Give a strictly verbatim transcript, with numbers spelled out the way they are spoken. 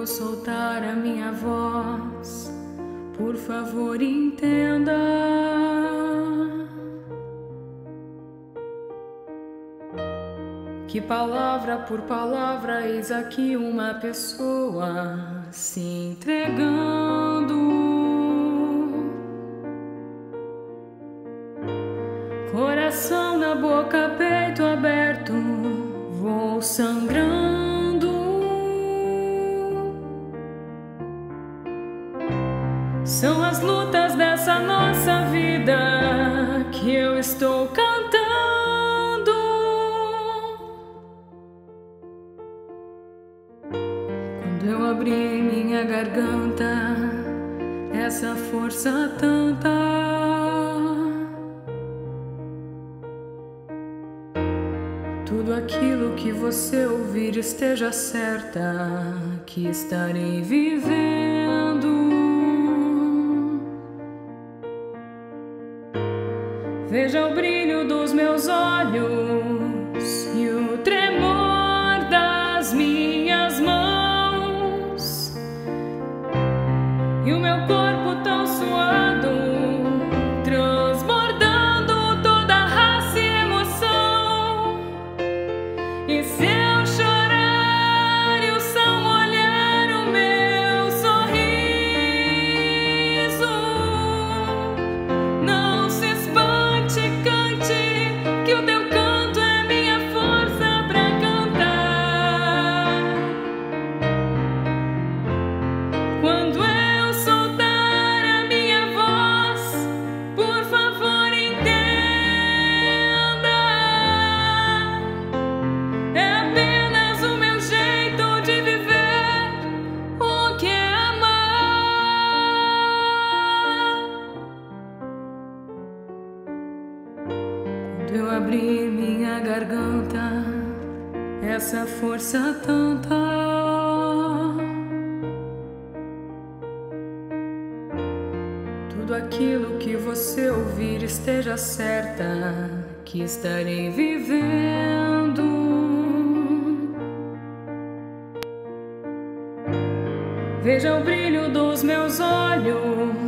eu soltar a minha voz, por favor entenda que palavra por palavra eis aqui uma pessoa se entregando. Coração na boca, peito aberto, vou sangrando. São as lutas dessa nossa vida que eu estou cantando. Quando eu abri minha garganta, essa força tanta, tudo aquilo que você ouvir, esteja certa que estarei vivendo. Veja o brilho dos meus olhos e o tremor das minhas mãos, e o meu corpo tão suado, transbordando toda a raça e emoção. E se eu chorar e o sol molhar o meu sorriso, não se espante, cante, que o teu canto é minha força pra cantar. Quando eu soltar a minha voz, por favor entenda, é apenas o meu jeito de viver o que é amar. Quando eu abri minha garganta, essa força tanta, tudo aquilo que você ouvir, esteja certa que estarei vivendo. Veja o brilho dos meus olhos